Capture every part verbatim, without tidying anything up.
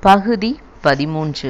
பகுதி பதிமூன்று.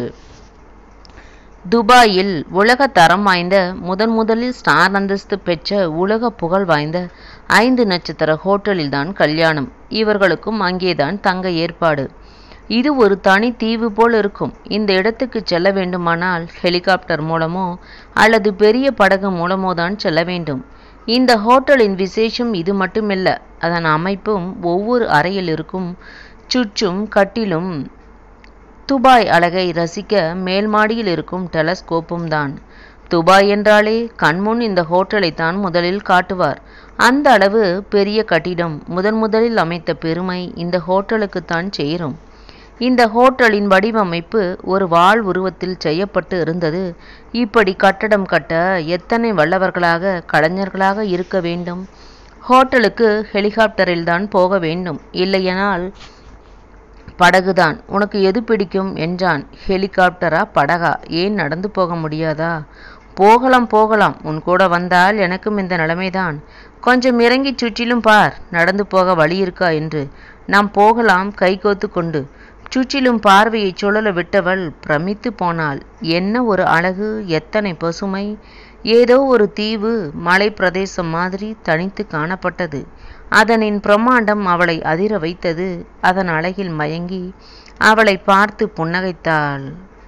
துபாயில் உலக தரம் வாய்ந்த முதன் முதலில் ஸ்டார் அந்தஸ்து பெற்ற உலக புகழ் வாய்ந்த ஐந்து நட்சத்திர ஹோட்டலில்தான் கல்யாணம். இவர்களுக்கும் அங்கேதான் தங்க ஏற்பாடு. இது ஒரு தனி தீவு போல் இருக்கும். இந்த இடத்துக்கு செல்ல வேண்டுமானால் ஹெலிகாப்டர் மூலமோ அல்லது பெரிய படகு மூலமோ தான் செல்ல வேண்டும். இந்த ஹோட்டலின் விசேஷம் இது மட்டுமில்ல, அதன் அமைப்பும் ஒவ்வொரு அறையில் இருக்கும் சுற்றும் கட்டிலும் துபாய் அழகை ரசிக்க மேல் மாடியில் இருக்கும் டெலஸ்கோப்பும் தான். துபாய் என்றாலே கண்முன் இந்த ஹோட்டலை தான் முதலில் காட்டுவார். அந்த அளவு பெரிய கட்டிடம் முதன் முதலில் அமைத்த பெருமை இந்த ஹோட்டலுக்குத்தான் சேரும். இந்த ஹோட்டலின் வடிவமைப்பு ஒரு வாள் உருவத்தில் செய்யப்பட்டு இருந்தது. இப்படி கட்டடம் கட்ட எத்தனை வல்லவர்களாக கலைஞர்களாக இருக்க வேண்டும். ஹோட்டலுக்கு ஹெலிகாப்டரில் தான் போக வேண்டும், இல்லையெனால் படகுதான். உனக்கு எது பிடிக்கும் என்றான். ஹெலிகாப்டரா படகா? ஏன் நடந்து போக முடியாதா? போகலாம் போகலாம், உன் கூட வந்தால் எனக்கும் இந்த நிலைமைதான். கொஞ்சம் இறங்கி சுற்றிலும் பார், நடந்து போக வழி இருக்கா என்று. நாம் போகலாம் கைகோத்து கொண்டு. சுற்றிலும் பார்வையை சுழல விட்டவள் பிரமித்து போனாள். என்ன ஒரு அழகு, எத்தனை பசுமை! ஏதோ ஒரு தீவு மலை பிரதேசம் மாதிரி தனித்து காணப்பட்டது. அதனின் பிரம்மாண்டம் அவளை அதிர வைத்தது. அதன் அழகில் மயங்கி அவளை பார்த்து புன்னகைத்தாள்.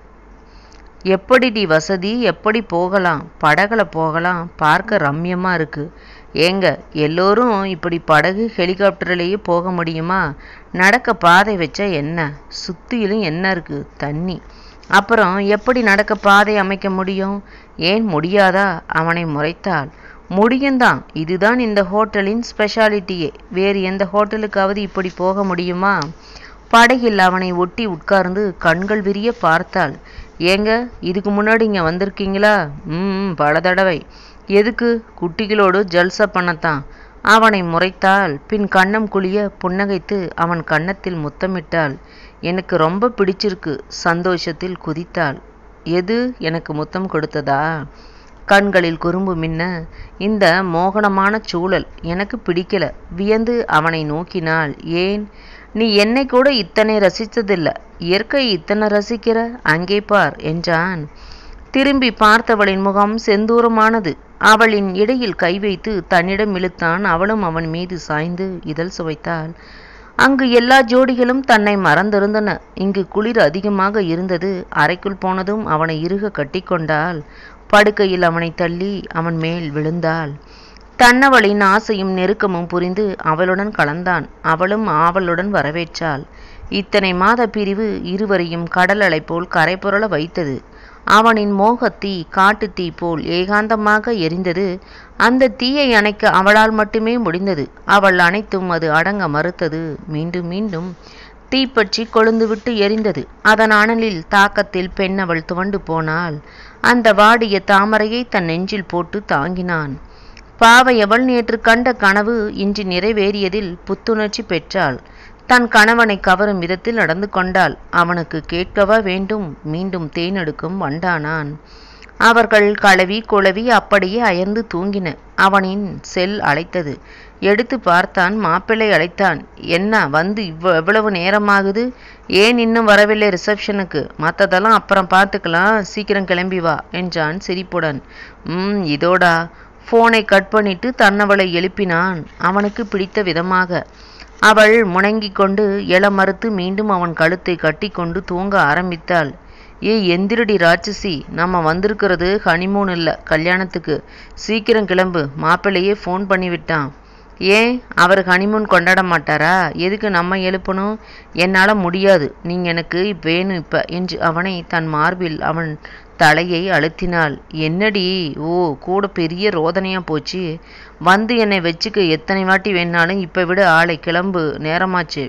எப்படிடி வசதி, எப்படி போகலாம்? படகுல போகலாம், பார்க்க ரம்யமா இருக்கு. ஏங்க, எல்லோரும் இப்படி படகு ஹெலிகாப்டர்லேயே போக முடியுமா? நடக்க பாதை வச்சா என்ன? சுத்தியிலும் என்ன இருக்கு? தண்ணி. அப்புறம் எப்படி நடக்க பாதை அமைக்க முடியும்? ஏன் முடியாதா? அவனை முறைத்தாள். முடியும்தான், இதுதான் இந்த ஹோட்டலின் ஸ்பெஷாலிட்டியே. வேறு எந்த ஹோட்டலுக்காவது இப்படி போக முடியுமா? படகில் அவனை ஒட்டி உட்கார்ந்து கண்கள் விரிய பார்த்தாள். ஏங்க, இதுக்கு முன்னாடி இங்கே வந்திருக்கீங்களா? ம் பல தடவை. எதுக்கு? குட்டிகளோடு ஜல்சா பண்ணத்தான். அவனை முறைத்தாள். பின் கன்னம் குழிய புன்னகைத்து அவன் கன்னத்தில் முத்தமிட்டாள். எனக்கு ரொம்ப பிடிச்சிருக்கு. சந்தோஷத்தில் குதித்தாள். எது? எனக்கு முத்தம் கொடுத்ததா? கண்களில் குறும்பு மின்ன. இந்த மோகனமான சூழல் எனக்கு பிடிக்கல. வியந்து அவனை நோக்கினாள். ஏன்? நீ என்னை கூட இத்தனை ரசித்ததில்லை. இயற்கை இத்தனை ரசிக்கிற? அங்கே பார் என்றான். திரும்பி பார்த்தவளின் முகம் செந்தூரமானது. அவளின் இடையில் கை வைத்து தன்னிடம் இழுத்தான். அவளும் அவன் மீது சாய்ந்து இதழ் சுவைத்தாள். அங்கு எல்லா ஜோடிகளும் தன்னை மறந்திருந்தன. இங்கு குளிர் அதிகமாக இருந்தது. அறைக்குள் போனதும் அவனை இறுக கட்டிக்கொண்டாள். படுக்கையில் அவனை தள்ளி அவன் மேல் விழுந்தாள். தன்னவளின் ஆசையும் நெருக்கமும் புரிந்து அவளுடன் கலந்தான். அவளும் ஆவலுடன் வரவேற்றாள். இத்தனை மாத பிரிவு இருவரையும் கடல் அலை போல் கரை புரள வைத்தது. அவனின் மோகத்தீ காட்டு தீ போல் ஏகாந்தமாக எரிந்தது. அந்த தீயை அணைக்க அவளால் மட்டுமே முடிந்தது. அவள் அனைத்தும் அது அடங்க மறுத்தது. மீண்டும் மீண்டும் தீப்பற்றி கொழுந்துவிட்டு எரிந்தது. அதன் அனலில் தாக்கத்தில் பெண் அவள் துவண்டு போனாள். அந்த வாடிய தாமரையை தன் நெஞ்சில் போட்டு தாங்கினான். பாவையவள் நேற்று கண்ட கனவு இன்று நிறைவேறியதில் புத்துணர்ச்சி பெற்றாள். தன் கணவனை கவரும் விதத்தில் நடந்து கொண்டாள். அவனுக்கு கேட்கவா வேண்டும்? மீண்டும் தேனெடுக்கும் வண்டானான். அவர்கள் களவி குழவி அப்படியே அயர்ந்து தூங்கின. அவனின் செல் அழைத்தது. எடுத்து பார்த்தான். மாப்பிள்ளை அழைத்தான். என்ன வந்து இவ்வ எவ்வளவு நேரமாகுது? ஏன் இன்னும் வரவில்லை ரிசப்ஷனுக்கு? மற்றதெல்லாம் அப்புறம் பார்த்துக்கலாம், சீக்கிரம் கிளம்பி வா என்றான் சிரிப்புடன். ம் இதோடா. ஃபோனை கட் பண்ணிட்டு தன்னவளை எழுப்பினான் அவனுக்கு பிடித்த விதமாக. அவள் முணங்கி கொண்டு எழ மறுத்து மீண்டும் அவன் கழுத்தை கட்டி கொண்டு தூங்க ஆரம்பித்தாள். ஏ எந்திரடி ராட்சசி, நம்ம வந்திருக்கிறது ஹனிமூன் இல்லை, கல்யாணத்துக்கு. சீக்கிரம் கிளம்பு. மாப்பிள்ளையே ஃபோன் பண்ணிவிட்டான். ஏன், அவர் ஹனிமூன் கொண்டாட மாட்டாரா? எதுக்கு நம்ம எழுப்பணும்? என்னால் முடியாது, நீங்கள் எனக்கு வேணும் இப்போ என்று அவனை தன் மார்பில் அவன் தலையை அழுத்தினாள். என்னடி? ஓ, கூட பெரிய ரோதனையா போச்சு. வந்து என்னை வச்சுக்க எத்தனை வாட்டி வேணாலும். இப்போ விட ஆளை, கிளம்பு, நேரமாச்சு.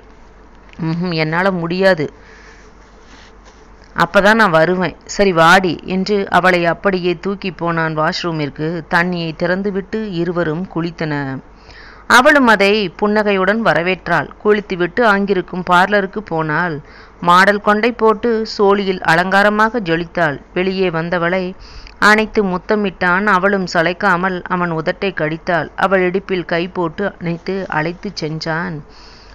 ம் என்னால் முடியாது. அப்பதான் நான் வருவேன். சரி வாடி என்று அவளை அப்படியே தூக்கி போனான் வாஷ்ரூமிற்கு. தண்ணியை திறந்துவிட்டு இருவரும் குளித்தன. அவளும் அதை புன்னகையுடன் வரவேற்றாள். குளித்துவிட்டு அங்கிருக்கும் பார்லருக்கு போனாள். மாடல் கொண்டை போட்டு சோழியில் அலங்காரமாக ஜொலித்தாள். வெளியே வந்தவளை அணைத்து முத்தமிட்டான். அவளும் சளைக்காமல் அவன் உதட்டை கடித்தாள். அவள் இடுப்பில் கை போட்டு அணைத்து அழைத்து சென்றான்.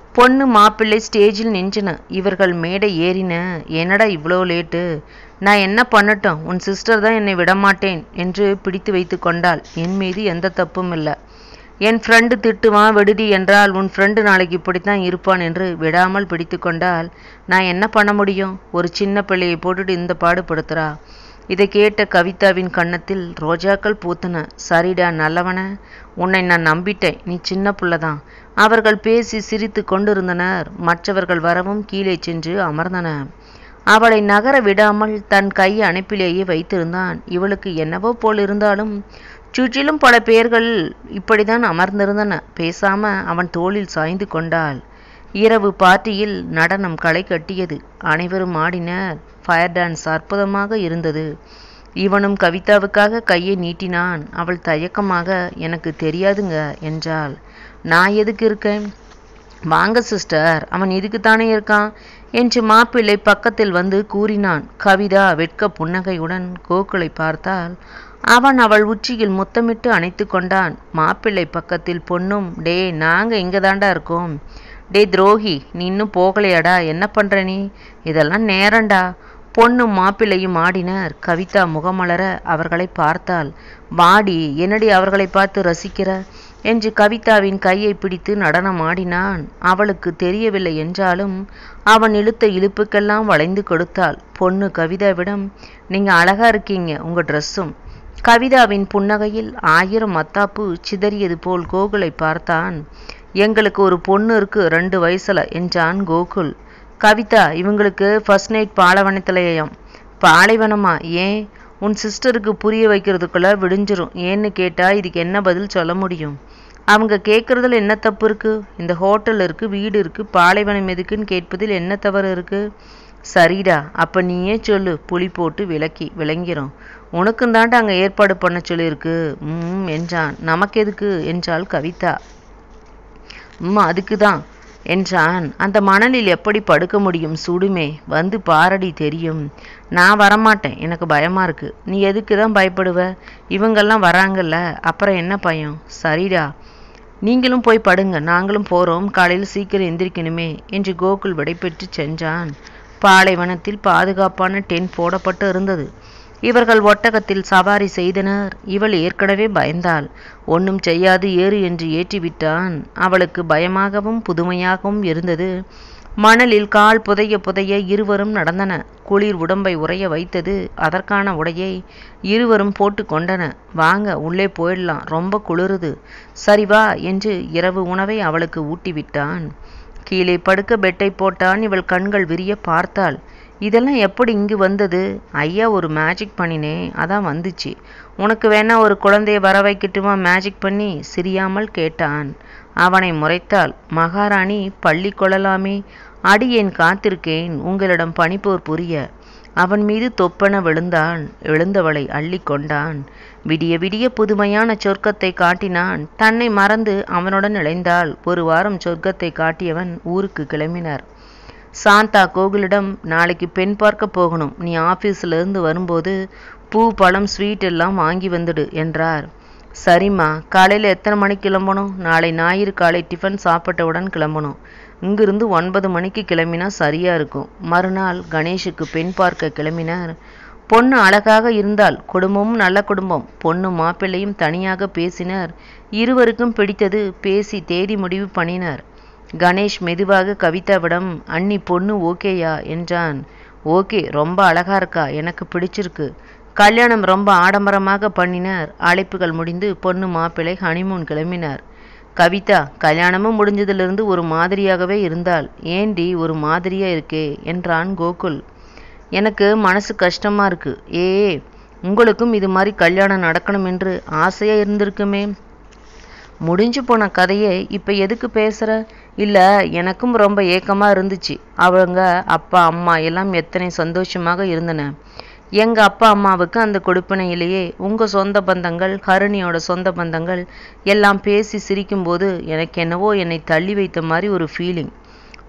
பொண்ணு மாப்பிள்ளை ஸ்டேஜில் நின்றன. இவர்கள் மேடை ஏறின. என்னடா இவ்வளோ லேட்டு? நான் என்ன பண்ணட்டும்? உன் சிஸ்டர் தான் என்னை விடமாட்டேன் என்று பிடித்து வைத்து கொண்டாள். என் மீது எந்த தப்பும் இல்லை. என் ஃப்ரெண்டு திட்டுவான் விடுடி என்றால் உன் ஃப்ரெண்டு நாளைக்கு இப்படித்தான் இருப்பான் என்று விடாமல் பிடித்து கொண்டால் நான் என்ன பண்ண முடியும்? ஒரு சின்ன பிள்ளையை போட்டுட்டு இந்த பாடுபடுத்துறா. இதை கேட்ட கவிதாவின் கன்னத்தில் ரோஜாக்கள் பூத்தன. சரிடா நல்லவன, உன்னை நான் நம்பிட்டேன். நீ சின்ன புள்ளதான். அவர்கள் பேசி சிரித்து கொண்டிருந்தனர். மற்றவர்கள் வரவும் கீழே சென்று அமர்ந்தனர். அவளை நகர விடாமல் தன் கை அணைப்பிலேயே வைத்திருந்தான். இவளுக்கு என்னவோ போல் இருந்தாலும் சுற்றிலும் பல பேர்கள் இப்படிதான் அமர்ந்திருந்தன. பேசாம அவன் தோளில் சாய்ந்து கொண்டாள். இரவு பார்ட்டியில் நடனம் களை கட்டியது. அனைவரும் ஆடினர். ஃபயர் டான்ஸ் அற்புதமாக இருந்தது. இவனும் கவிதாவுக்காக கையை நீட்டினான். அவள் தயக்கமாக எனக்கு தெரியாதுங்க என்றாள். நான் எதுக்கு இருக்கேன்? வாங்க சிஸ்டர், அவன் இதுக்குத்தானே இருக்கான் என்று மாப்பிள்ளை பக்கத்தில் வந்து கூறினான். கவிதா வெட்க புன்னகையுடன் கோகுலை பார்த்தால் அவன் அவள் உச்சியில் முத்தமிட்டு அணைத்து கொண்டான். மாப்பிள்ளை பக்கத்தில் பொண்ணும் டே நாங்க இங்க தாண்டா இருக்கோம். டே துரோகி, நீ இன்னும் போகலையாடா? என்ன பண்ற நீ? இதெல்லாம் நேரண்டா. பொண்ணும் மாப்பிள்ளையும் ஆடினர். கவிதா முகமலர அவர்களை பார்த்தாள். வாடி, என்னடி அவர்களை பார்த்து ரசிக்கிற என்று கவிதாவின் கையை பிடித்து நடனம் ஆடினான். அவளுக்கு தெரியவில்லை என்றாலும் அவன் இழுத்த இழுப்புக்கெல்லாம் வளைந்து கொடுத்தாள். பொண்ணு கவிதாவிடம் நீங்க அழகா இருக்கீங்க, உங்க ட்ரெஸ்ஸும். கவிதாவின் புன்னகையில் ஆயிரம் மத்தாப்பு சிதறியது போல் கோகுலை பார்த்தான். எங்களுக்கு ஒரு பொண்ணு இருக்கு, ரெண்டு வயசுல என்றான் கோகுல். கவிதா, இவங்களுக்கு ஃபர்ஸ்ட் நைட் பாலைவனத்திலேயாம். பாலைவனமா? ஏன்? உன் சிஸ்டருக்கு புரிய வைக்கிறதுக்குள்ள விடிஞ்சிரும். ஏன்னு கேட்டா இதுக்கு என்ன பதில் சொல்ல முடியும்? அவங்க கேட்குறதுல என்ன தப்பு இருக்கு? இந்த ஹோட்டல் இருக்கு, வீடு இருக்கு, பாலைவனம் எதுக்குன்னு கேட்பதில் என்ன தவறு இருக்கு? சரிடா, அப்ப நீயே சொல்லு. புளி போட்டு விளக்கி விளங்கிறோம். உனக்கும் தாண்டா அங்கே ஏற்பாடு பண்ண சொல்லியிருக்கு. ம் என்றான். நமக்கு எதுக்கு என்றாள் கவிதா. ம் அதுக்கு தான் என்றான். அந்த மணலில் எப்படி படுக்க முடியும்? சுடுமே, வந்து பாரடி தெரியும். நான் வரமாட்டேன், எனக்கு பயமா இருக்கு. நீ எதுக்கு தான் பயப்படுவ? இவங்கெல்லாம் வராங்கல்ல, அப்புறம் என்ன பயம்? சரிடா, நீங்களும் போய் படுங்க, நாங்களும் போறோம், காலையில் சீக்கிரம் எந்திரிக்கணுமே என்று கோகுல் விடைபெற்று சென்றான். பாலைவனத்தில் பாதுகாப்பான டென்ட் போடப்பட்டு இருந்தது. இவர்கள் ஒட்டகத்தில் சவாரி செய்தனர். இவள் ஏற்கனவே பயந்தாள். ஒன்றும் செய்யாது ஏறு என்று ஏற்றிவிட்டான். அவளுக்கு பயமாகவும் புதுமையாகவும் இருந்தது. மணலில் கால் புதைய புதைய இருவரும் நடந்தன. குளிர் உடம்பை உறைய வைத்தது. அதற்கான உடையை இருவரும் போட்டு கொண்டன. வாங்க உள்ளே போயிடலாம், ரொம்ப குளிருது. சரி வா என்று இரவு உணவை அவளுக்கு ஊட்டிவிட்டான். கீழே படுக்க பெட்டை போட்டான். இவள் கண்கள் விரிய பார்த்தாள். இதெல்லாம் எப்படி இங்கு வந்தது? ஐயா ஒரு மேஜிக் பண்ணினே, அதான் வந்துச்சு. உனக்கு வேணா ஒரு குழந்தைய வர வைக்கட்டுமா மேஜிக் பண்ணி? சிரியாமல் கேட்டான். அவனை முறைத்தாள். மகாராணி பள்ளி கொள்ளலாமே. அடியேன் காத்திருக்கேன் உங்களிடம் பணிப்போர் புரிய. அவன் மீது தொப்பென விழுந்தான். எழுந்தவளை அள்ளி கொண்டான். விடிய விடிய புதுமையான சொர்க்கத்தை காட்டினான். தன்னை மறந்து அவனுடன் இணைந்தாள். ஒரு வாரம் சொர்க்கத்தை காட்டியவன் ஊருக்கு கிளம்பினார். சாந்தா கோகுலிடம் நாளைக்கு பெண் பார்க்க போகணும். நீ ஆஃபீஸில் இருந்து வரும்போது பூ பழம் ஸ்வீட் எல்லாம் வாங்கி வந்துடு என்றார். சரிம்மா. காலையில் எத்தனை மணிக்கு கிளம்பணும்? நாளை ஞாயிறு காலை டிஃபன் சாப்பிட்டவுடன் கிளம்பணும். இங்கிருந்து ஒன்பது மணிக்கு கிளம்பினா சரியா இருக்கும். மறுநாள் கணேஷுக்கு பெண் பார்க்க கிளம்பினார். பொண்ணு அழகாக இருந்தால். குடும்பமும் நல்ல குடும்பம். பொண்ணு மாப்பிள்ளையும் தனியாக பேசினர். இருவருக்கும் பிடித்தது. பேசி தேதி முடிவு பண்ணினார். கணேஷ் மெதுவாக கவிதாவிடம் அண்ணி பொண்ணு ஓகேயா என்றான். ஓகே, ரொம்ப அழகா இருக்கா, எனக்கு பிடிச்சிருக்கு. கல்யாணம் ரொம்ப ஆடம்பரமாக பண்ணினார். அழைப்புகள் முடிந்து பொண்ணு மாப்பிள்ளை ஹனிமூன் கிளம்பினார். கவிதா கல்யாணமும் முடிஞ்சதிலிருந்து ஒரு மாதிரியாகவே இருந்தாள். ஏண்டி ஒரு மாதிரியா இருக்கே என்றான் கோகுல். எனக்கு மனசு கஷ்டமா இருக்கு. ஏ உங்களுக்கும் இது மாதிரி கல்யாணம் நடக்கணும் என்று ஆசையா இருந்திருக்குமே. முடிஞ்சு போன கதையை இப்போ எதுக்கு பேசுகிற? இல்லை, எனக்கும் ரொம்ப ஏக்கமாக இருந்துச்சு. அவங்க அப்பா அம்மா எல்லாம் எத்தனை சந்தோஷமாக இருந்தன. எங்கள் அப்பா அம்மாவுக்கு அந்த கொடுப்பினையிலேயே உங்கள் சொந்த பந்தங்கள், ஹரிணியோட சொந்த பந்தங்கள் எல்லாம் பேசி சிரிக்கும்போது எனக்கு என்னவோ என்னை தள்ளி வைத்த மாதிரி ஒரு ஃபீலிங்.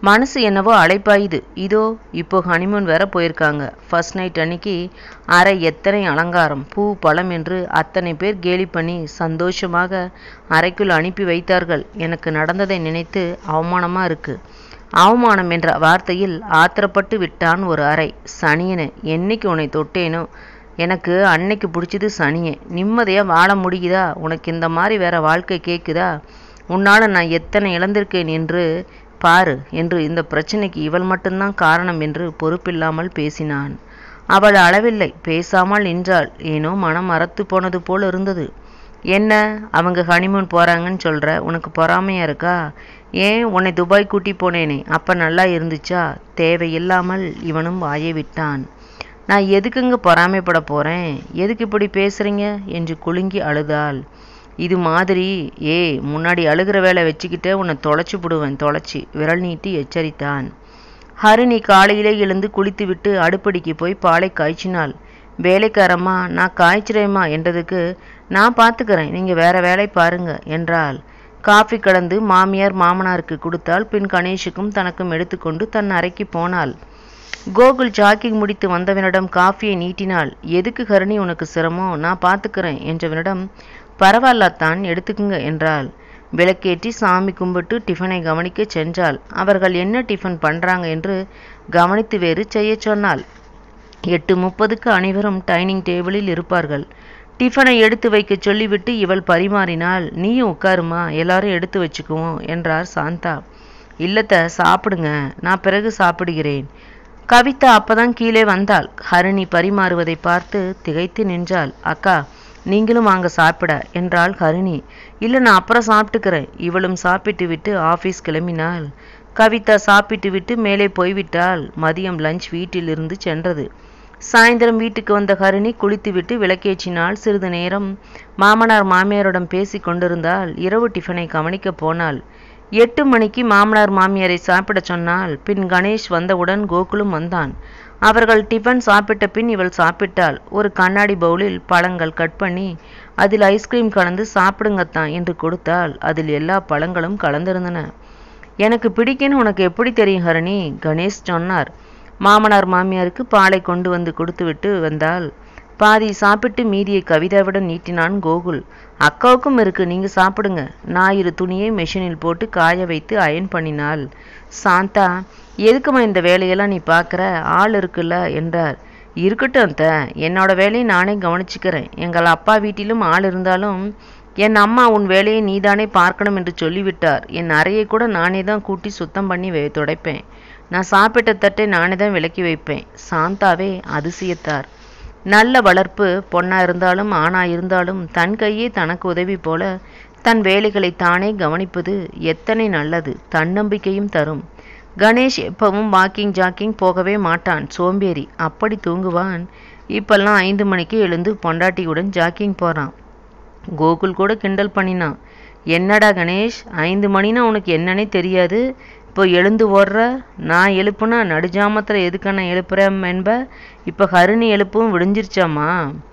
மனசு என்னவோ அழைப்பாயுது. இதோ இப்போ ஹனிமூன் வேற போயிருக்காங்க. ஃபர்ஸ்ட் நைட் அன்னைக்கு அறை எத்தனை அலங்காரம், பூ பழம் என்று அத்தனை பேர் கேலி பண்ணி சந்தோஷமாக அறைக்குள் அனுப்பி வைத்தார்கள். எனக்கு நடந்ததை நினைத்து அவமானமா இருக்கு. அவமானம் என்ற வார்த்தையில் ஆத்திரப்பட்டு விட்டான் ஒரு அறை. சனியனு, என்னைக்கு உன்னை தொட்டேனோ எனக்கு அன்னைக்கு பிடிச்சது சனியே. நிம்மதியாக வாழ முடியுதா? உனக்கு இந்த மாதிரி வேற வாழ்க்கை கேட்குதா? உன்னால் நான் எத்தனை இழந்திருக்கேன் என்று பாரு என்று இந்த பிரச்சனைக்கு இவள் மட்டும்தான் காரணம் என்று பொறுப்பில்லாமல் பேசினான். அவள் அளவில்லை, பேசாமல் நின்றாள். ஏனோ மனம் மறத்து போனது போல் இருந்தது. என்ன, அவங்க ஹனிமூன் போகிறாங்கன்னு சொல்கிற, உனக்கு பொறாமையா இருக்கா? ஏன், உன்னை துபாய் கூட்டி போனேனே அப்போ நல்லா இருந்துச்சா? தேவையில்லாமல் இவனும் வாயை விட்டான். நான் எதுக்குங்க பொறாமைப்பட போகிறேன்? எதுக்கு இப்படி பேசுகிறீங்க என்று குலுங்கி அழுதாள். இது மாதிரி ஏ முன்னாடி அழுகிற வேலை வச்சுக்கிட்டே உன்னை தொலைச்சி விடுவேன், தொலைச்சி விரல் நீட்டி எச்சரித்தான். ஹரிணி காலையிலே எழுந்து குளித்துவிட்டு அடுப்படிக்கு போய் பாலை காய்ச்சினாள். வேலைக்காரம்மா, நான் காய்ச்சிறேம்மா என்றதுக்கு, நான் பார்த்துக்கிறேன், நீங்கள் வேற வேலை பாருங்க என்றாள். காஃபி கடந்து மாமியார் மாமனாருக்கு கொடுத்தால். பின் கணேஷுக்கும் தனக்கும் எடுத்துக்கொண்டு தன் அறைக்கு போனாள். கோகுல் ஜாக்கிங் முடித்து வந்தவனிடம் காஃபியை நீட்டினாள். எதுக்கு ஹரிணி உனக்கு சிரமம், நான் பார்த்துக்கிறேன் என்றவனிடம், பரவாயில்லத்தான் எடுத்துக்குங்க என்றாள். விளக்கேற்றி சாமி கும்பிட்டு டிஃபனை கவனிக்க சென்றாள். அவர்கள் என்ன டிஃபன் பண்ணுறாங்க என்று கவனித்து வேறு செய்ய சொன்னாள். எட்டு முப்பதுக்கு அனைவரும் டைனிங் டேபிளில் இருப்பார்கள். டிஃபனை எடுத்து வைக்க சொல்லிவிட்டு இவள் பரிமாறினாள். நீயும் உட்காருமா, எல்லாரும் எடுத்து வச்சுக்குவோம் என்றார் சாந்தா. இல்லத்த, சாப்பிடுங்க, நான் பிறகு சாப்பிடுகிறேன். கவிதா அப்பதான் கீழே வந்தாள். ஹரிணி பரிமாறுவதை பார்த்து திகைத்து நின்றாள். அக்கா, நீங்களும் வாங்க சாப்பிட என்றாள் ஹரிணி. இல்லை, நான் அப்புறம் சாப்பிட்டுக்கிறேன். இவளும் சாப்பிட்டு விட்டு ஆஃபீஸ் கிளம்பினாள். கவிதா சாப்பிட்டு விட்டு மேலே போய்விட்டாள். மதியம் லஞ்ச் வீட்டில் இருந்து சென்றது. சாயந்தரம் வீட்டுக்கு வந்த ஹரிணி குளித்துவிட்டு விளக்கேற்றினாள். சிறிது நேரம் மாமனார் மாமியாரிடம் பேசி கொண்டிருந்தாள். இரவு டிஃபனை கவனிக்க போனாள். எட்டு மணிக்கு மாமனார் மாமியாரை சாப்பிட சொன்னாள். பின் கணேஷ் வந்தவுடன் கோகுலும் வந்தான். அவர்கள் டிஃபன் சாப்பிட்ட பின் இவள் சாப்பிட்டாள். ஒரு கண்ணாடி பவுலில் பழங்கள் கட் பண்ணி அதில் ஐஸ்கிரீம் கலந்து சாப்பிடுங்கத்தான் என்று கொடுத்தாள். அதில் எல்லா பழங்களும் கலந்திருந்தன. எனக்கு பிடிக்குன்னு உனக்கு எப்படி தெரியும் ஹரிணி? கணேஷ் சொன்னார். மாமனார் மாமியாருக்கு பாலை கொண்டு வந்து கொடுத்துவிட்டு வந்தாள். பாதி சாப்பிட்டு மீதியை கவிதாவிடம் நீட்டினான் கோகுல். அக்காவுக்கும் இருக்கு, நீங்க சாப்பிடுங்க. ஞாயிறு துணியை மெஷினில் போட்டு காய வைத்து அயன் பண்ணினாள். சாந்தா, எதுக்குமா இந்த வேலையெல்லாம் நீ பார்க்குற, ஆள் இருக்குல்ல என்றார். இருக்கட்டும் அத்த, என்னோட வேலையை நானே கவனிச்சுக்கிறேன். எங்கள் அப்பா வீட்டிலும் ஆள் இருந்தாலும் என் அம்மா உன் வேலையை நீதானே பார்க்கணும் என்று சொல்லிவிட்டார். என் அறையை கூட நானே தான் கூட்டி சுத்தம் பண்ணி வை துடைப்பேன். நான் சாப்பிட்ட தட்டை நானே தான் விலக்கி வைப்பேன். சாந்தாவே அதிசயத்தார். நல்ல வளர்ப்பு, பொண்ணா இருந்தாலும் ஆணா இருந்தாலும் தன் கையே தனக்கு உதவி போல தன் வேலைகளை தானே கவனிப்பது எத்தனை நல்லது, தன்னம்பிக்கையும் தரும். கணேஷ் எப்பவும் வாக்கிங் ஜாக்கிங் போகவே மாட்டான், சோம்பேறி. அப்படி தூங்குவான். இப்பெல்லாம் ஐந்து மணிக்கு எழுந்து பொண்டாட்டியுடன் ஜாக்கிங் போகிறான். கோகுல் கூட கிண்டல் பண்ணினான். என்னடா கணேஷ், ஐந்து மணினா உனக்கு என்னன்னே தெரியாது, இப்போ எழுந்து ஓடுற. நான் எழுப்புனா நடுஜாமத்தில் எதுக்கான எழுப்புறேன் என்ப. இப்போ ஹரிணி எழுப்பும் விடிஞ்சிருச்சாம்மா.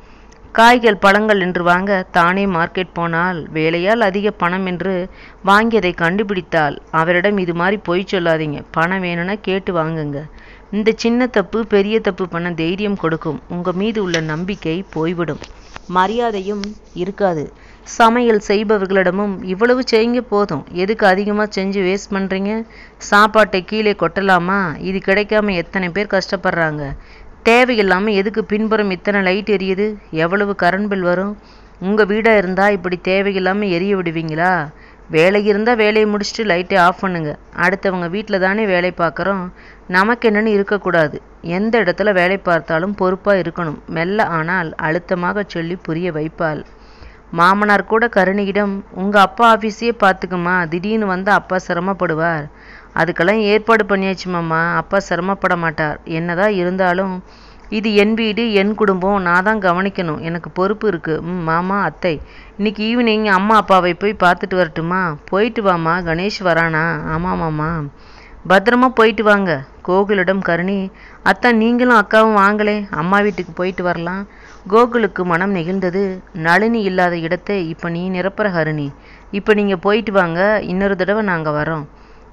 காய்கள் பழங்கள் என்று வாங்க தானே மார்க்கெட் போனால். வேலையால் அதிக பணம் என்று வாங்கியதை கண்டுபிடித்தாள். அவரிடம் இது மாதிரி பொய் சொல்லாதீங்க, பணம் வேணும்னா கேட்டு வாங்குங்க. இந்த சின்ன தப்பு பெரிய தப்பு பண்ண தைரியம் கொடுக்கும். உங்கள் மீது உள்ள நம்பிக்கை போய்விடும், மரியாதையும் இருக்காது. சமையல் செய்பவர்களிடமும் இவ்வளவு செய்யுங்க போதும், எதுக்கு அதிகமாக செஞ்சு வேஸ்ட் பண்ணுறீங்க? சாப்பாட்டை கீழே கொட்டலாமா? இது கிடைக்காம எத்தனை பேர் கஷ்டப்படுறாங்க. தேவையில்லாமல் எதுக்கு பின்புறம் இத்தனை லைட் எரியுது? எவ்வளவு கரண்ட் பில் வரும்? உங்கள் வீடாக இருந்தால் இப்படி தேவையில்லாமல் எரிய விடுவீங்களா? வேலை இருந்தால் வேலையை முடிச்சுட்டு லைட்டை ஆஃப் பண்ணுங்க. அடுத்தவங்க வீட்டில் தானே வேலை பார்க்குறோம், நமக்கு என்னன்னு இருக்கக்கூடாது. எந்த இடத்துல வேலை பார்த்தாலும் பொறுப்பாக இருக்கணும். மெல்ல ஆனால் அழுத்தமாக சொல்லி புரிய வைப்பாள். மாமனார் கூட கருணியிடம், உங்கள் அப்பா ஆஃபீஸையே பார்த்துக்குமா, திடீர்னு வந்து அப்பா சிரமப்படுவார். அதுக்கெல்லாம் ஏற்பாடு பண்ணியாச்சு மாமா, அப்பா சிரமப்பட மாட்டார். என்னதான் இருந்தாலும் இது என் வீடு, என் குடும்பம், நான் தான் கவனிக்கணும், எனக்கு பொறுப்பு இருக்குது. ம் மாமா, அத்தை, இன்னைக்கு ஈவினிங் அம்மா அப்பாவை போய் பார்த்துட்டு வரட்டுமா? போயிட்டு வாமா. கணேஷ் வரானா? ஆமாம் மாமா. பத்திரமா போயிட்டு வாங்க. கோகுலிடம் கருணி, அத்தான் நீங்களும் அக்காவும் வாங்களே, அம்மா வீட்டுக்கு போயிட்டு வரலாம். கோகுலுக்கு மனம் நெகிழ்ந்தது. நளினி இல்லாத இடத்தை இப்போ நீ நிரப்புற ஹரிணி. இப்போ நீங்கள் போயிட்டு வாங்க, இன்னொரு தடவை நாங்கள் வரோம்.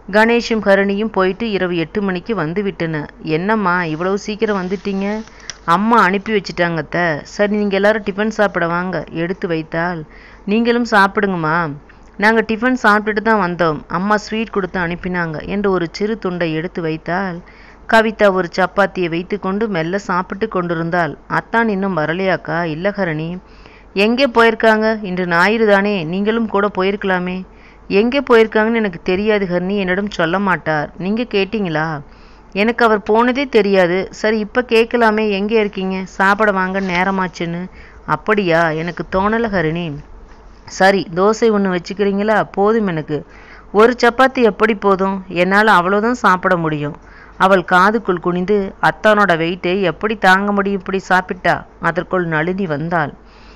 கணேஷும் ஹரிணியும் போயிட்டு இரவு எட்டு மணிக்கு வந்து விட்டன. என்னம்மா இவ்வளவு சீக்கிரம் வந்துட்டீங்க? அம்மா அனுப்பி வச்சுட்டாங்கத்த. சரி, நீங்கள் எல்லாரும் டிஃபன் சாப்பிட வாங்க. எடுத்து வைத்தால். நீங்களும் சாப்பிடுங்கம்மா. நாங்கள் டிஃபன் சாப்பிட்டுட்டு தான் வந்தோம். அம்மா ஸ்வீட் கொடுத்து அனுப்பினாங்க என்று ஒரு சிறு துண்டை எடுத்து வைத்தால். கவிதா ஒரு சப்பாத்தியை வைத்து கொண்டு மெல்ல சாப்பிட்டு கொண்டிருந்தாள். அத்தான் இன்னும் வரலையாக்கா? இல்லை ஹரணி. எங்கே போயிருக்காங்க? இன்று ஞாயிறு தானே, நீங்களும் கூட போயிருக்கலாமே. எங்கே போயிருக்காங்கன்னு எனக்கு தெரியாது ஹரணி, என்னிடம் சொல்ல மாட்டார். நீங்கள் கேட்டீங்களா? எனக்கு அவர் போனதே தெரியாது. சரி, இப்போ கேட்கலாமே, எங்கே இருக்கீங்க? சாப்பிட வாங்க, நேரமாச்சுன்னு. அப்படியா? எனக்கு தோணலை ஹரணி. சரி, தோசை ஒன்று வச்சுக்கிறீங்களா? போதும் எனக்கு. ஒரு சப்பாத்தி எப்படி போதும்? என்னால் அவ்வளோதான் சாப்பிட முடியும். அவள் காதுக்குள் குனிந்து, அத்தானோட வெயிட்டை எப்படி தாங்க முடியும் இப்படி சாப்பிட்டா? அதற்குள் நளினி வந்தாள்.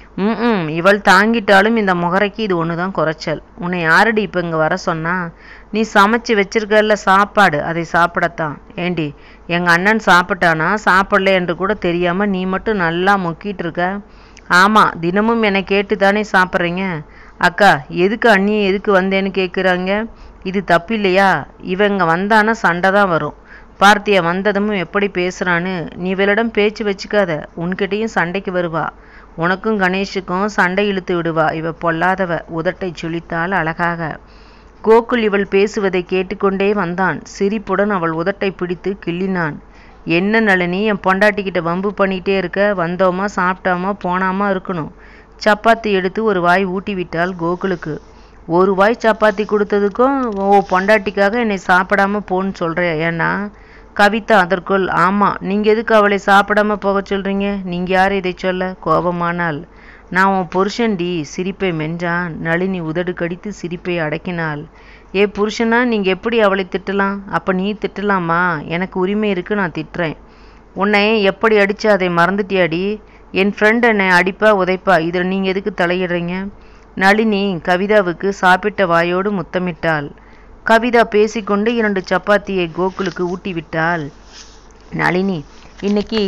ம் இவள் தாங்கிட்டாலும் இந்த முகரைக்கு இது ஒன்று தான் குறைச்சல். உன்னை யாரடி இப்போ இங்கே வர சொன்னா? நீ சமைச்சு வச்சிருக்கல சாப்பாடு, அதை சாப்பிடத்தான். ஏண்டி, எங்கள் அண்ணன் சாப்பிட்டானா சாப்பிடல என்று கூட தெரியாமல் நீ மட்டும் நல்லா முக்கிட்டு இருக்க. ஆமாம், தினமும் என்னை கேட்டு தானே சாப்பிட்றீங்க. அக்கா, எதுக்கு அண்ணியை எதுக்கு வந்தேன்னு கேட்குறாங்க? இது தப்பு இல்லையா? இவங்க வந்தானா சண்டை தான் வரும். பார்த்தியா வந்ததும் எப்படி பேசுகிறான்னு? நீ இவளிடம் பேச்சு வச்சுக்காத. உன்கிட்டையும் சண்டைக்கு வருவா. உனக்கும் கணேஷுக்கும் சண்டை இழுத்து விடுவா. இவ பொல்லாதவ. உதட்டை சுழித்தாள் அழகாக. கோகுல் இவள் பேசுவதை கேட்டுக்கொண்டே வந்தான். சிரிப்புடன் அவள் உதட்டை பிடித்து கிள்ளினான். என்ன நளினி, என் பொண்டாட்டிக்கிட்ட வம்பு பண்ணிகிட்டே இருக்க? வந்தோமா, சாப்பிட்டாமா, போனாமா இருக்கணும். சப்பாத்தி எடுத்து ஒரு வாய் ஊட்டி விட்டாள் கோகுலுக்கு. ஒரு வாய் சப்பாத்தி கொடுத்ததுக்கும் ஓ பொண்டாட்டிக்காக என்னை சாப்பிடாம போன்னு சொல்கிற? ஏன்னா? கவிதா அதற்குள், ஆமாம், நீங்கள் எதுக்கு அவளை சாப்பிடாம போக சொல்கிறீங்க? நீங்கள் யார் இதை சொல்ல? கோபமானாள். நான் உன் புருஷன்டி. சிரிப்பை மென்றான். நளினி உதடு கடித்து சிரிப்பை அடக்கினாள். ஏ புருஷனா, நீங்கள் எப்படி அவளை திட்டலாம்? அப்போ நீ திட்டலாமா? எனக்கு உரிமை இருக்குது, நான் திட்டுறேன். உன்னை எப்படி அடித்தா அதை மறந்துட்டியாடி? என் ஃப்ரெண்ட் என்னை அடிப்பா உதைப்பா, இதில் நீங்கள் எதுக்கு தலையிடுறீங்க? நளினி கவிதாவுக்கு சாப்பிட்ட வாயோடு முத்தமிட்டாள். கவிதா பேசிக்கொண்டு இரண்டு சப்பாத்தியை கோகுலுக்கு ஊட்டி விட்டாள். நளினி, இன்னைக்கு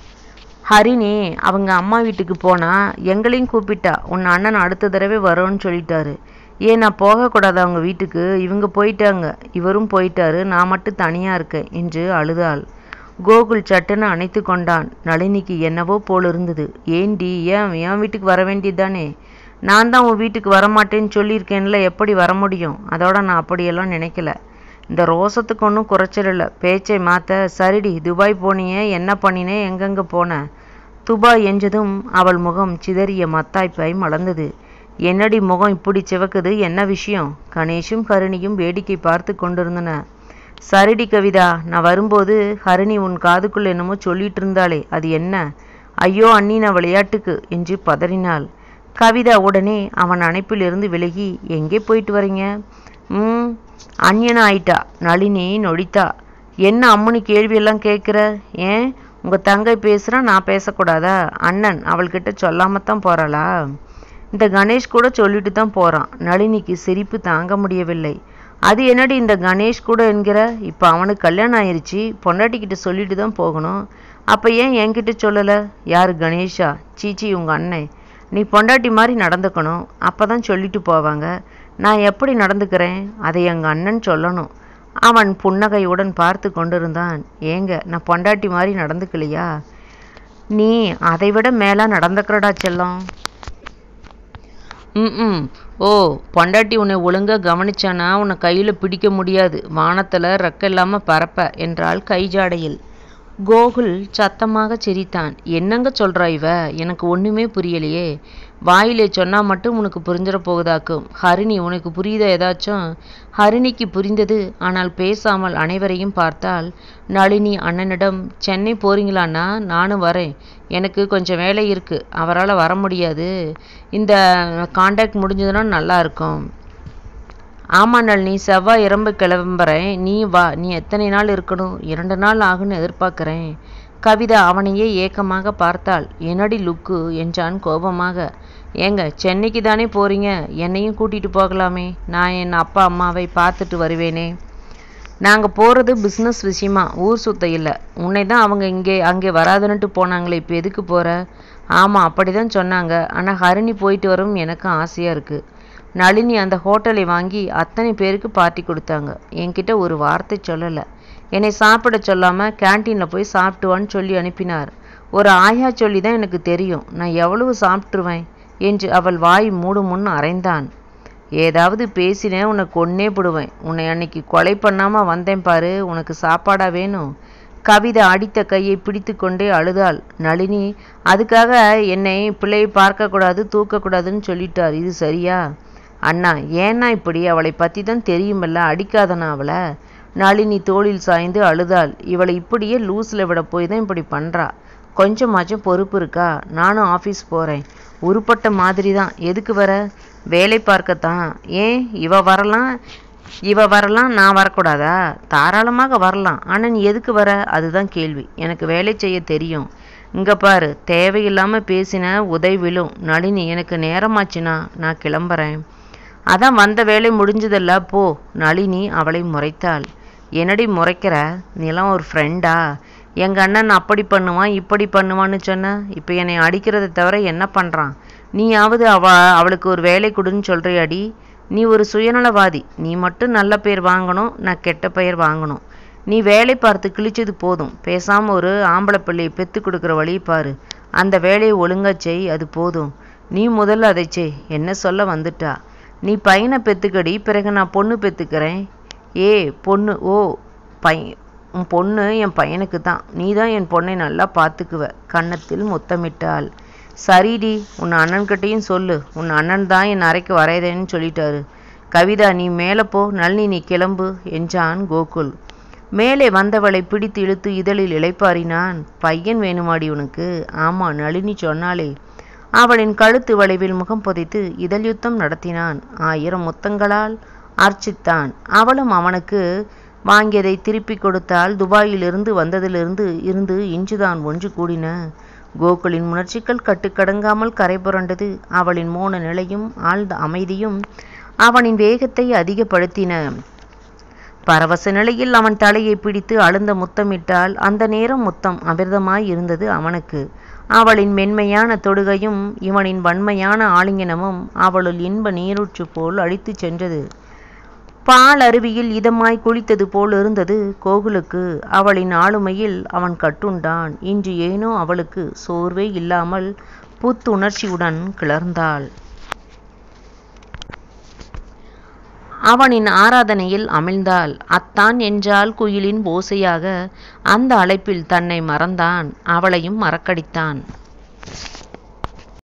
ஹரிணி அவங்க அம்மா வீட்டுக்கு போனா எங்களையும் கூப்பிட்டா. உன் அண்ணன் அடுத்த தடவை வரோன்னு சொல்லிட்டாரு. ஏன் நான் போகக்கூடாது அவங்க வீட்டுக்கு? இவங்க போயிட்டாங்க, இவரும் போயிட்டாரு, நான் மட்டும் தனியாக இருக்கேன் என்று அழுதாள். கோகுல் சட்டுன்னு அணைத்து கொண்டான். நளினிக்கு என்னவோ போல் இருந்தது. ஏண்டி, ஏன் என் வீட்டுக்கு வர வேண்டியதானே? நான் தான் உன் வீட்டுக்கு வரமாட்டேன்னு சொல்லியிருக்கேன்ல, எப்படி வர முடியும்? அதோட நான் அப்படியெல்லாம் நினைக்கல. இந்த ரோசத்துக்கு ஒன்றும் குறைச்சல் இல்லை. பேச்சை மாற்ற. சரிடி, துபாய் போனியே, என்ன பண்ணினே, எங்கெங்கே போன? துபாய் என்றதும் அவள் முகம் சிதறிய மத்தாய்ப்பாய் மலர்ந்தது. என்னடி முகம் இப்படி சிவக்குது? என்ன விஷயம்? கணேஷும் ஹரிணியும் வேடிக்கை பார்த்து கொண்டிருந்தன. சரிடி கவிதா, நான் வரும்போது ஹரிணி உன் காதுக்குள் என்னமோ சொல்லிட்டு இருந்தாளே, அது என்ன? ஐயோ அண்ணி, நான் விளையாட்டுக்கு என்று பதறினாள். கவிதா உடனே அவன் அணைப்பிலிருந்து விலகி, எங்கே போயிட்டு வரீங்க? ம் அந்நியனா ஆயிட்டா. நளினி நொடித்தா. என்ன அம்முனி கேள்வியெல்லாம் கேட்குற? ஏன் உங்கள் தங்கை பேசுகிறா, நான் பேசக்கூடாதா? அண்ணன் அவள்கிட்ட சொல்லாமத்தான் போகிறாளா? இந்த கணேஷ் கூட சொல்லிட்டு தான் போகிறான். நளினிக்கு சிரிப்பு தாங்க முடியவில்லை. அது என்னடி இந்த கணேஷ் கூட என்கிற? இப்போ அவனுக்கு கல்யாணம் ஆயிடுச்சு, பொண்டாட்டிக்கிட்ட சொல்லிட்டு தான் போகணும். அப்போ ஏன் என்கிட்ட சொல்லலை? யார் கணேஷா? சீச்சி, உங்கள் அண்ணன். நீ பொண்டாட்டி மாதிரி நடந்துக்கணும், அப்போ தான் சொல்லிட்டு போவாங்க. நான் எப்படி நடந்துக்கிறேன் அதை எங்கள் அண்ணன் சொல்லணும். அவன் புன்னகையுடன் பார்த்து கொண்டிருந்தான். ஏங்க, நான் பொண்டாட்டி மாதிரி நடந்துக்கலையா? நீ அதை விட மேலே நடந்துக்கிறடா செல்லம். ம் ஓ, பொண்டாட்டி உன்னை ஒழுங்காக கவனிச்சானா உன்னை கையில் பிடிக்க முடியாது, வானத்தில் ரெக்க இல்லாமல் பறப்ப என்றாள் கைஜாடையில். கோகுல் சத்தமாக சிரித்தான். என்னங்க சொல்கிறா இவ? எனக்கு ஒன்றுமே புரியலையே. வாயிலே சொன்னால் மட்டும் உனக்கு புரிஞ்சிட போகுதாக்கும். ஹரிணி, உனக்கு புரியுதா ஏதாச்சும்? ஹரிணிக்கு புரிந்தது. ஆனால் பேசாமல் அனைவரையும் பார்த்தாள். நளினி அண்ணனிடம், சென்னை போறீங்களாண்ணா? நானும் வரேன், எனக்கு கொஞ்சம் வேலை இருக்குது, அவரால் வர முடியாது. இந்த கான்டாக்ட் முடிஞ்சதுன்னா நல்லா இருக்கும். ஆமாம் நளினி, செவ்வாய் இரம்ப கிளம்புறேன், நீ வா. நீ எத்தனை நாள் இருக்கணும்? இரண்டு நாள் ஆகுன்னு எதிர்பார்க்குறேன். கவிதா அவனையே ஏக்கமாக பார்த்தாள். என்னடி லுக்கு என்றான் கோபமாக. ஏங்க, சென்னைக்கு தானே போகிறீங்க, என்னையும் கூட்டிகிட்டு போகலாமே, நான் என் அப்பா அம்மாவை பார்த்துட்டு வருவேனே. நாங்கள் போகிறது பிஸ்னஸ் விஷயமா, ஊர் சுத்த இல்லை. உன்னை தான் அவங்க இங்கே அங்கே வராதுன்னுட்டு போனாங்களே, இப்போ எதுக்கு போகிற? ஆமாம், அப்படி தான் சொன்னாங்க. ஆனால் ஹரிணி போயிட்டு வரும் எனக்கு ஆசையாக இருக்குது. நளினி அந்த ஹோட்டலை வாங்கி அத்தனை பேருக்கு பார்ட்டி கொடுத்தாங்க. என்கிட்ட ஒரு வார்த்தை சொல்லலை. என்னை சாப்பிட சொல்லாமல் கேன்டீனில் போய் சாப்பிட்டுவான்னு சொல்லி அனுப்பினார். ஒரு ஆயா சொல்லி தான் எனக்கு தெரியும். நான் எவ்வளவு சாப்பிட்டுருவேன் என்று அவள் வாய் மூடு முன் அரைந்தான். ஏதாவது பேசினேன் உன்னை கொன்னே போடுவேன். உன்னை அன்னைக்கு கொலை பண்ணாமல் வந்தேன் பாரு, உனக்கு சாப்பாடா வேணும்? கவிதை அடித்த கையை பிடித்து கொண்டே அழுதாள். நளினி, அதுக்காக என்னை பிள்ளையை பார்க்கக்கூடாது தூக்கக்கூடாதுன்னு சொல்லிட்டார். இது சரியா? அண்ணா, ஏன்னா இப்படி? அவளை பற்றி தான் தெரியுமல்ல, அடிக்காதண்ணா அவளை. நளினி தோளில் சாய்ந்து அழுதாள். இவளை இப்படியே லூஸில் விட போய் தான் இப்படி பண்ணுறா. கொஞ்சமாச்சும் பொறுப்பு இருக்கா? நானும் ஆஃபீஸ் போகிறேன். உருப்பட்ட மாதிரி தான். எதுக்கு வர? வேலை பார்க்கத்தான். ஏன் இவ வரலாம் இவ வரலாம் நான் வரக்கூடாதா? தாராளமாக வரலாம். ஆனால் நீ எதுக்கு வர? அதுதான் கேள்வி. எனக்கு வேலை செய்ய தெரியும். இங்கே பாரு, தேவையில்லாமல் பேசின உதை விழும். நளினி, எனக்கு நேரமாச்சுனா நான் கிளம்புறேன். அதான் வந்த வேலை முடிஞ்சதல்ல, போ. நளினி அவளை முறைத்தாள். என்னடி முறைக்கிற? நீலாம் ஒரு ஃப்ரெண்டா? எங்கள் அண்ணன் அப்படி பண்ணுவான் இப்படி பண்ணுவான்னு சொன்ன. இப்போ என்னை அடிக்கிறத தவிர என்ன பண்ணுறான்? நீயாவது அவ அவளுக்கு ஒரு வேலை கொடுன்னு சொல்கிறியாடி? நீ ஒரு சுயநலவாதி. நீ மட்டும் நல்ல பேர் வாங்கணும், நான் கெட்ட பெயர் வாங்கணும். நீ வேலை பார்த்து கிழிச்சது போதும். பேசாமல் ஒரு ஆம்பளை பிள்ளையை பெற்று கொடுக்குற வழியை பாரு. அந்த வேலையை ஒழுங்கா செய், அது போதும். நீ முதல்ல அதை செய். என்ன சொல்ல வந்துட்டா? நீ பையனை பெற்றுக்கடி, பிறகு நான் பொண்ணு பெற்றுக்கிறேன். ஏ பொண்ணு? ஓ பை உன் பொண்ணு என் பையனுக்கு தான். நீ தான் என் பொண்ணை நல்லா பார்த்துக்குவ. கன்னத்தில் முத்தமிட்டாள். சரிடி, உன் அண்ணன்கிட்டையும் சொல்லு. உன் அண்ணன் தான் என் அறைக்கு வரையதேன்னு சொல்லிட்டாரு. கவிதா, நீ மேலே போ. நளினி, நீ கிளம்பு என்றான் கோகுல். மேலே வந்தவளை பிடித்து இழுத்து இதழில் இளைப்பாறினான். பையன் வேணுமாடி உனக்கு? ஆமாம், நளினி சொன்னாலே. அவளின் கழுத்து வளைவில் முகம் புதைத்து இதழ் யுத்தம் நடத்தினான். ஆயிரம் முத்தங்களால் அர்ச்சித்தான். அவளும் அவனுக்கு வாங்கியதை திருப்பி கொடுத்தால். துபாயிலிருந்து வந்ததிலிருந்து இருந்து இன்றுதான் ஒன்று கூடின. கோகுலின் உணர்ச்சிகள் கட்டுக்கடங்காமல் கரை புரண்டது. அவளின் மோன நிலையும் ஆழ்ந்த அமைதியும் அவனின் வேகத்தை அதிகப்படுத்தின. பரவச நிலையில் அவன் தலையை பிடித்து அழுந்த முத்தமிட்டால். அந்த நேரம் முத்தம் அமிர்தமாய் இருந்தது அவனுக்கு. அவளின் மென்மையான தொடுகையும் இவனின் வன்மையான ஆலிங்கனமும் அவளுள் இன்ப நீரூற்று போல் அழித்து சென்றது. பால் அருவியில் இதமாய் குளித்தது போல் இருந்தது கோகுலுக்கு. அவளின் ஆளுமையில் அவன் கட்டுண்டான். இன்று ஏனோ அவளுக்கு சோர்வே இல்லாமல் புத்துணர்ச்சியுடன் கிளர்ந்தாள். அவனின் ஆராதனையில் அமிழ்ந்தாள். அத்தான் என்றால் குயிலின் ஓசையாக அந்த அழைப்பில் தன்னை மறந்தான். அவளையும் மறக்கடித்தான்.